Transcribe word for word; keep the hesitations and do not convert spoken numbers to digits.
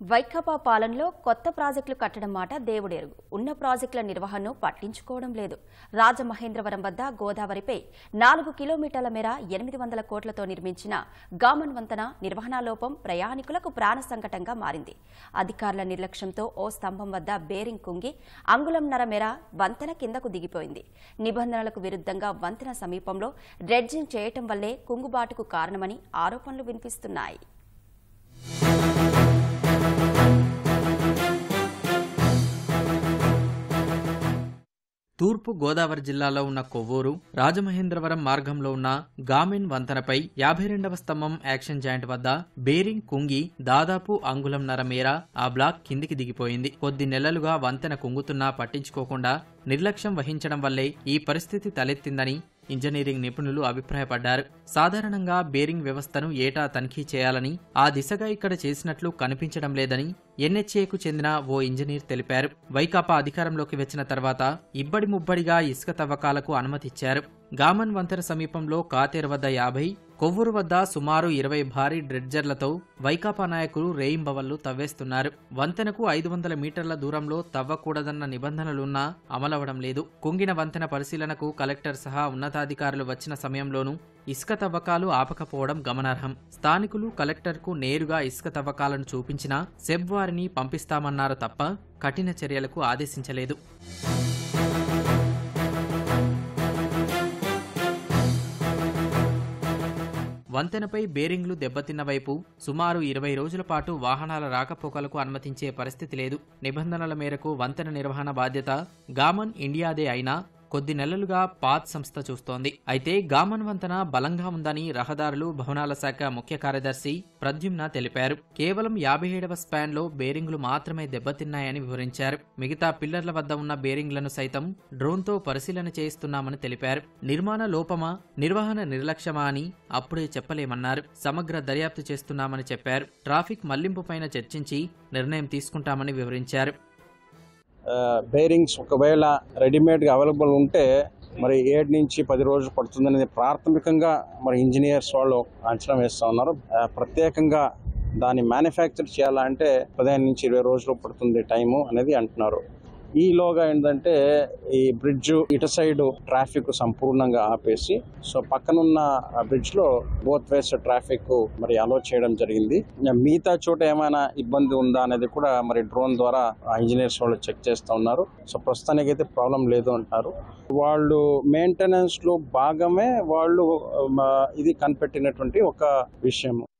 వైకాపా పాలనలో కొత్త ప్రాజెక్టులు కట్టడం మాట దేవుడెరుగు. ఉన్న ప్రాజెక్టుల నిర్వహణను పట్టించుకోవడం లేదు. రాజమహేంద్రవరం వద్ద గోదావరిపై నాలుగు కిలోమీటర్ల మేర ఎనిమిది వందల కోట్లతో నిర్మించిన గామన్ వంతెన నిర్వహణా లోపం ప్రయాణికులకు ప్రాణ సంకటంగా మారింది. అధికారుల నిర్లక్ష్యంతో ఓ స్తంభం వద్ద బేరింగ్ కుంగి అంగుళంన్నర మేర వంతెన కిందకు దిగిపోయింది. నిబంధనలకు విరుద్ధంగా వంతెన సమీపంలో డ్రెడ్జింగ్ చేయటం వల్లే కుంగుబాటుకు కారణమని ఆరోపణలు వినిపిస్తున్నాయి. తూర్పు గోదావరి జిల్లాలో ఉన్న కొవ్వూరు రాజమహేంద్రవరం మార్గంలో ఉన్న గామెన్ వంతెనపై యాభై రెండవ స్తంభం యాక్షన్ జాయింట్ వద్ద బేరింగ్ కుంగి దాదాపు అంగుళంన్నర మేర ఆ బ్లాక్ కిందికి దిగిపోయింది. కొద్ది నెలలుగా వంతెన కుంగుతున్నా పట్టించుకోకుండా నిర్లక్ష్యం వహించడం వల్లే ఈ పరిస్థితి తలెత్తిందని ఇంజనీరింగ్ నిపుణులు అభిప్రాయపడ్డారు. సాధారణంగా బేరింగ్ వ్యవస్థను ఏటా తనిఖీ చేయాలని, ఆ దిశగా ఇక్కడ చేసినట్లు కనిపించడం లేదని ఎన్హెచ్ఏకు చెందిన ఓ ఇంజనీర్ తెలిపారు. వైకాపా అధికారంలోకి వచ్చిన తర్వాత ఇబ్బడి ముబ్బడిగా ఇసుక తవ్వకాలకు అనుమతిచ్చారు. గామన్ వంతెన సమీపంలో కాతేరు వద్ద యాభై, కొవ్వూరు వద్ద సుమారు ఇరవై భారీ డ్రెడ్జర్లతో వైకాపా నాయకులు రేయింబవళ్లు తవ్వేస్తున్నారు. వంతెనకు ఐదు వందల మీటర్ల దూరంలో తవ్వకూడదన్న నిబంధనలున్నా అమలవడం లేదు. కుంగిన వంతెన పరిశీలనకు కలెక్టర్ సహా ఉన్నతాధికారులు వచ్చిన సమయంలోనూ ఇసుక తవ్వకాలు ఆపకపోవడం గమనార్హం. స్థానికులు కలెక్టర్కు నేరుగా ఇసుక తవ్వకాలను చూపించినా సెబ్ వారిని పంపిస్తామన్నారు తప్ప కఠిన చర్యలకు ఆదేశించలేదు. వంతెనపై బేరింగ్లు దెబ్బతిన్న వైపు సుమారు ఇరవై రోజుల పాటు వాహనాల రాకపోకలకు అనుమతించే పరిస్థితి లేదు. నిబంధనల మేరకు వంతెన నిర్వహణ బాధ్యత గామన్ ఇండియాదే అయినా కొద్ది నెలలుగా పాత్ సంస్థ చూస్తోంది. అయితే గామన్ వంతెన బలంగా ఉందని రహదారులు భవనాల శాఖ ముఖ్య కార్యదర్శి ప్రద్యుమ్న తెలిపారు. కేవలం యాభై ఏడవ స్పాన్లో బేరింగ్లు మాత్రమే దెబ్బతిన్నాయని వివరించారు. మిగతా పిల్లర్ల వద్ద ఉన్న బేరింగ్లను సైతం డ్రోన్తో పరిశీలన చేయిస్తున్నామని తెలిపారు. నిర్మాణ లోపమా, నిర్వహణ నిర్లక్ష్యమా అని అప్పుడే చెప్పలేమన్నారు. సమగ్ర దర్యాప్తు చేస్తున్నామని చెప్పారు. ట్రాఫిక్ మళ్లింపుపైన చర్చించి నిర్ణయం తీసుకుంటామని వివరించారు. బేరింగ్స్ ఒకవేళ రెడీమేడ్గా అవైలబుల్ ఉంటే మరి ఏడు నుంచి పది రోజులు పడుతుందనేది ప్రాథమికంగా మరి ఇంజనీర్స్ వాళ్ళు అంచనా వేస్తూ ఉన్నారు. ప్రత్యేకంగా దాన్ని మ్యానుఫ్యాక్చర్ చేయాలంటే పదిహేను నుంచి ఇరవై రోజులు పడుతుంది టైము అనేది అంటున్నారు. ఈలోగా ఏంటంటే ఈ బ్రిడ్జ్ ఇటు సైడ్ ట్రాఫిక్ సంపూర్ణంగా ఆపేసి సో పక్కనున్న బ్రిడ్జ్ లో బోత్ వేస్ ట్రాఫిక్ మరి అలో చేయడం జరిగింది. మిగతా చోట ఏమైనా ఇబ్బంది ఉందా అనేది కూడా మరి డ్రోన్ ద్వారా ఇంజనీర్స్ వాళ్ళు చెక్ చేస్తూ ఉన్నారు. సో ప్రస్తుతానికి అయితే ప్రాబ్లం లేదు అంటారు. వాళ్ళు మెయింటెనెన్స్ లో భాగమే వాళ్ళు ఇది కనిపెట్టినటువంటి ఒక విషయం.